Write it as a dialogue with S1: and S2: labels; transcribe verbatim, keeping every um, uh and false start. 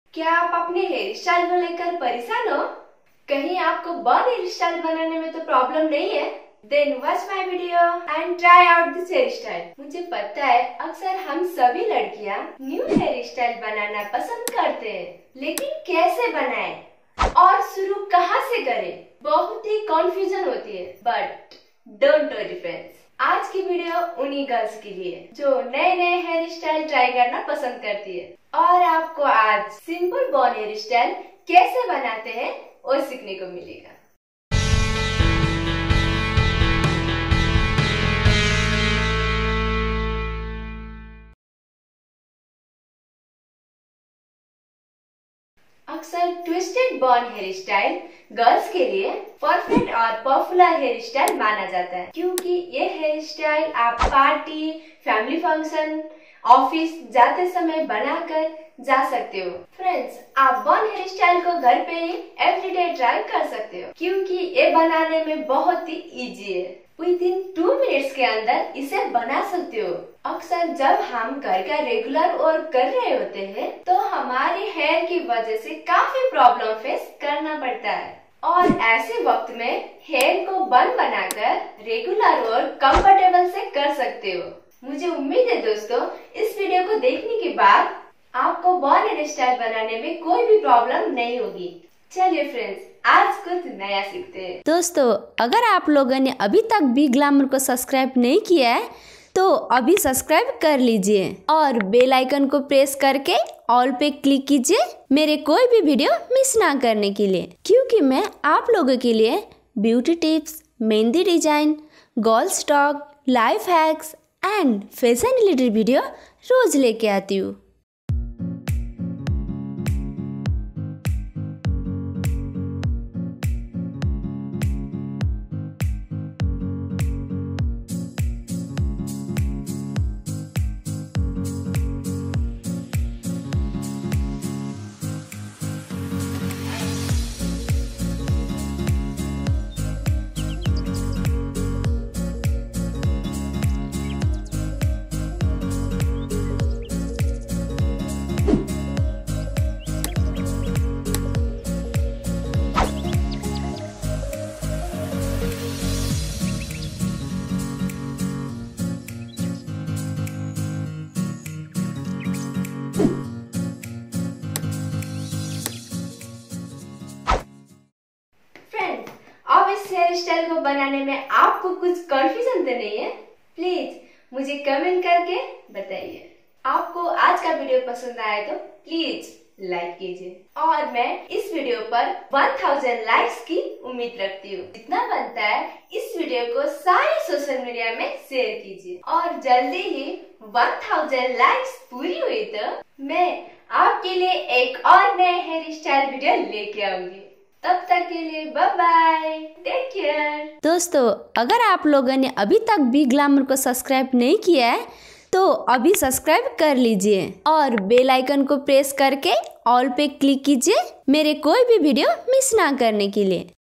S1: क्या आप अपने हेयर स्टाइल को लेकर परेशान हो? कहीं आपको बन हेयर स्टाइल बनाने में तो प्रॉब्लम नहीं है? Then watch my video and try out this hairstyle. मुझे पता है अक्सर हम सभी लड़कियां न्यू हेयर स्टाइल बनाना पसंद करते हैं, लेकिन कैसे बनाएं और शुरू कहां से करें, बहुत ही कंफ्यूजन होती है। बट डोंट वरी फ्रेंड्स, आज की वीडियो उन्हीं गर्ल्स के लिए जो नए नए हेयर स्टाइल ट्राई करना पसंद करती है, और आपको आज सिंपल बॉन हेयर स्टाइल कैसे बनाते हैं वो सीखने को मिलेगा। अक्सर ट्विस्टेड बॉन हेयर स्टाइल गर्ल्स के लिए परफेक्ट और पॉपुलर हेयर स्टाइल माना जाता है, क्योंकि ये हेयर स्टाइल आप पार्टी, फैमिली फंक्शन, ऑफिस जाते समय बनाकर जा सकते हो। फ्रेंड्स, आप बॉन हेयर स्टाइल को घर पे ही एवरीडे ट्राई कर सकते हो, क्योंकि ये बनाने में बहुत ही इजी है। विद इन टू मिनट्स के अंदर इसे बना सकते हो। अक्सर जब हम घर का रेगुलर वर्क कर रहे होते हैं तो हमारे हेयर की वजह से काफी प्रॉब्लम फेस करना पड़ता है, और ऐसे वक्त में हेयर को बन बनाकर रेगुलर वर्क कंफर्टेबल से कर सकते हो। मुझे उम्मीद है दोस्तों, इस वीडियो को देखने के बाद आपको बॉन हेयर स्टाइल बनाने में कोई भी प्रॉब्लम नहीं होगी। चलिए फ्रेंड्स, आज कुछ नया सीखते हैं।
S2: दोस्तों, अगर आप लोगों ने अभी तक बी ग्लैमर को सब्सक्राइब नहीं किया है तो अभी सब्सक्राइब कर लीजिए और बेल आइकन को प्रेस करके ऑल पे क्लिक कीजिए मेरे कोई भी वीडियो मिस ना करने के लिए, क्योंकि मैं आप लोगों के लिए beauty tips, mehndi design, girls talk, life hacks and fashion related video रोज लेके आती हूँ।
S1: अब इस हेयर स्टाइल को बनाने में आपको कुछ कंफ्यूजन तो नहीं है? प्लीज मुझे कमेंट करके बताइए। आपको आज का वीडियो पसंद आया तो प्लीज लाइक कीजिए, और मैं इस वीडियो पर एक हज़ार लाइक्स की उम्मीद रखती हूँ। जितना बनता है इस वीडियो को सारे सोशल मीडिया में शेयर कीजिए, और जल्दी ही एक हज़ार लाइक्स पूरी हुई तो मैं आपके लिए एक और नए हेयर स्टाइल वीडियो लेके आऊंगी। तब तक के लिए बाय बाय, टेक केयर।
S2: दोस्तों, अगर आप लोगों ने अभी तक बी ग्लैमर को सब्सक्राइब नहीं किया है तो अभी सब्सक्राइब कर लीजिए और बेल आइकन को प्रेस करके ऑल पे क्लिक कीजिए मेरे कोई भी वीडियो मिस ना करने के लिए।